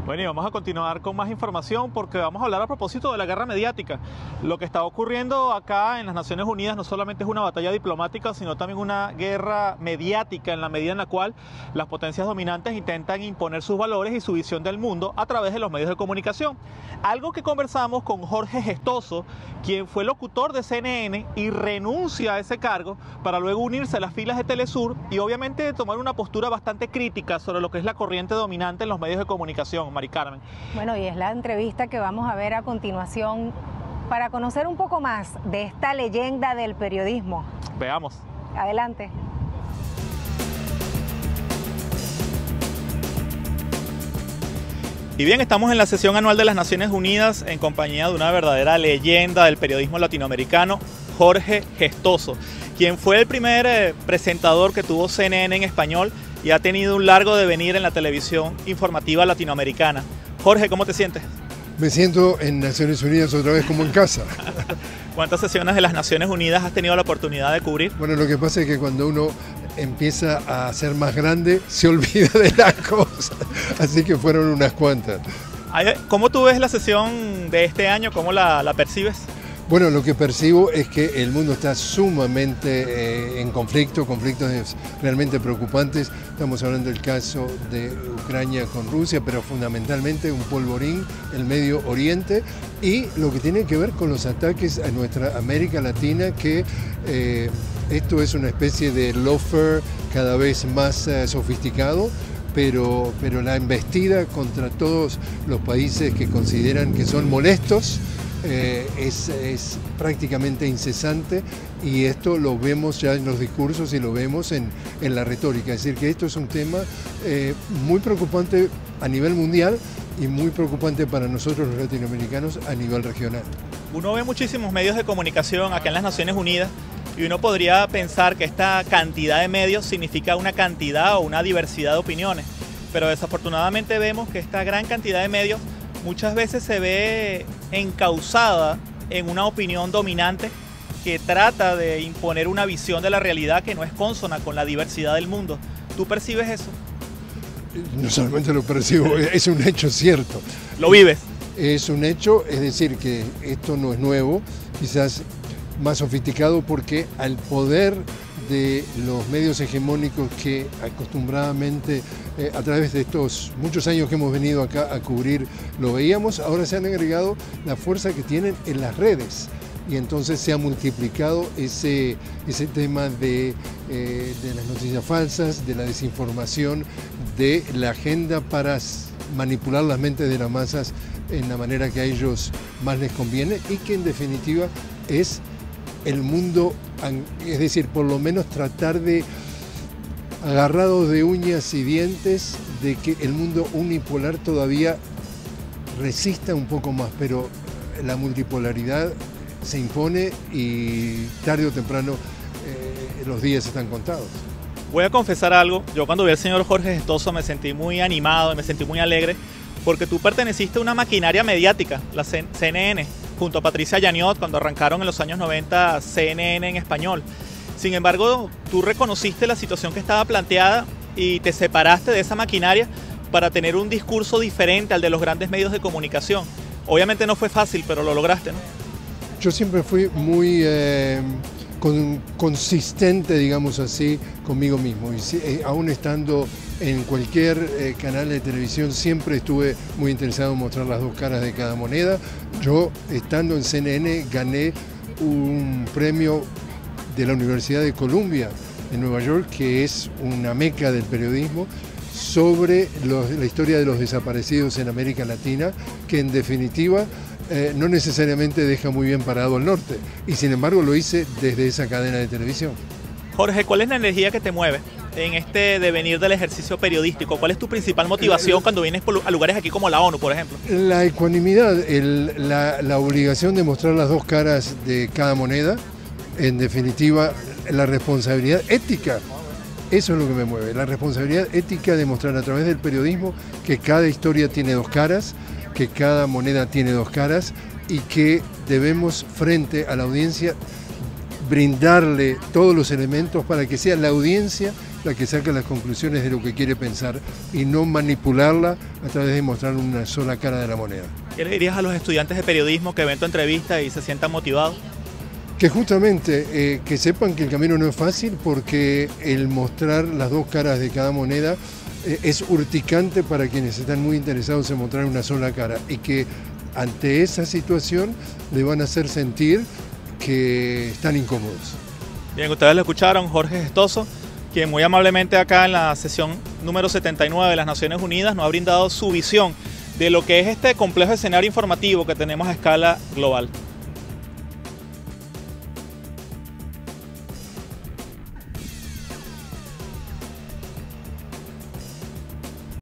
Bueno, y vamos a continuar con más información porque vamos a hablar a propósito de la guerra mediática. Lo que está ocurriendo acá en las Naciones Unidas no solamente es una batalla diplomática, sino también una guerra mediática en la medida en la cual las potencias dominantes intentan imponer sus valores y su visión del mundo a través de los medios de comunicación. Algo que conversamos con Jorge Gestoso, quien fue locutor de CNN y renuncia a ese cargo para luego unirse a las filas de Telesur y obviamente tomar una postura bastante crítica sobre lo que es la corriente dominante en los medios de comunicación. Mari Carmen. Bueno, y es la entrevista que vamos a ver a continuación para conocer un poco más de esta leyenda del periodismo. Veamos. Adelante. Y bien, estamos en la sesión anual de las Naciones Unidas en compañía de una verdadera leyenda del periodismo latinoamericano, Jorge Gestoso, quien fue el primer presentador que tuvo CNN en español y ha tenido un largo devenir en la televisión informativa latinoamericana. Jorge, ¿cómo te sientes? Me siento en Naciones Unidas otra vez como en casa. ¿Cuántas sesiones de las Naciones Unidas has tenido la oportunidad de cubrir? Bueno, lo que pasa es que cuando uno empieza a ser más grande, se olvida de las cosas. Así que fueron unas cuantas. ¿Cómo tú ves la sesión de este año? ¿Cómo la percibes? Bueno, lo que percibo es que el mundo está sumamente en conflictos realmente preocupantes. Estamos hablando del caso de Ucrania con Rusia, pero fundamentalmente un polvorín, el Medio Oriente, y lo que tiene que ver con los ataques a nuestra América Latina, que esto es una especie de lawfare cada vez más sofisticado. Pero la embestida contra todos los países que consideran que son molestos es prácticamente incesante, y esto lo vemos ya en los discursos y lo vemos en la retórica. Es decir, que esto es un tema muy preocupante a nivel mundial y muy preocupante para nosotros los latinoamericanos a nivel regional. Uno ve muchísimos medios de comunicación acá en las Naciones Unidas y uno podría pensar que esta cantidad de medios significa una cantidad o una diversidad de opiniones, pero desafortunadamente vemos que esta gran cantidad de medios muchas veces se ve encauzada en una opinión dominante que trata de imponer una visión de la realidad que no es consona con la diversidad del mundo. ¿Tú percibes eso? No solamente lo percibo, es un hecho cierto. ¿Lo vives? Es un hecho, es decir, que esto no es nuevo, quizás más sofisticado, porque al poder de los medios hegemónicos que acostumbradamente a través de estos muchos años que hemos venido acá a cubrir lo veíamos, ahora se han agregado la fuerza que tienen en las redes, y entonces se ha multiplicado ese tema de las noticias falsas, de la desinformación, de la agenda para manipular las mentes de las masas en la manera que a ellos más les conviene, y que en definitiva es el mundo, es decir, por lo menos tratar de, agarrados de uñas y dientes, de que el mundo unipolar todavía resista un poco más, pero la multipolaridad se impone y tarde o temprano los días están contados. Voy a confesar algo, yo cuando vi al señor Jorge Gestoso me sentí muy animado, me sentí muy alegre, porque tú perteneciste a una maquinaria mediática, la CNN, junto a Patricia Yaniot, cuando arrancaron en los años 90 CNN en español. Sin embargo, tú reconociste la situación que estaba planteada y te separaste de esa maquinaria para tener un discurso diferente al de los grandes medios de comunicación. Obviamente no fue fácil, pero lo lograste, ¿no? Yo siempre fui muy consistente, digamos así, conmigo mismo. Y aún estando en cualquier canal de televisión, siempre estuve muy interesado en mostrar las dos caras de cada moneda. Yo, estando en CNN, gané un premio de la Universidad de Columbia en Nueva York, que es una meca del periodismo, sobre la historia de los desaparecidos en América Latina, que en definitiva no necesariamente deja muy bien parado al norte, y sin embargo lo hice desde esa cadena de televisión. Jorge, ¿cuál es la energía que te mueve en este devenir del ejercicio periodístico? ¿Cuál es tu principal motivación cuando vienes a lugares aquí como la ONU, por ejemplo? La ecuanimidad, la obligación de mostrar las dos caras de cada moneda, en definitiva la responsabilidad ética. Eso es lo que me mueve, la responsabilidad ética de mostrar a través del periodismo que cada historia tiene dos caras, que cada moneda tiene dos caras, y que debemos frente a la audiencia brindarle todos los elementos para que sea la audiencia la que saque las conclusiones de lo que quiere pensar y no manipularla a través de mostrar una sola cara de la moneda. ¿Qué le dirías a los estudiantes de periodismo que ven tu entrevista y se sientan motivados? Que justamente que sepan que el camino no es fácil, porque el mostrar las dos caras de cada moneda es urticante para quienes están muy interesados en mostrar una sola cara, y que ante esa situación le van a hacer sentir que están incómodos. Bien, ustedes lo escucharon, Jorge Gestoso, quien muy amablemente acá en la sesión número 79 de las Naciones Unidas nos ha brindado su visión de lo que es este complejo escenario informativo que tenemos a escala global.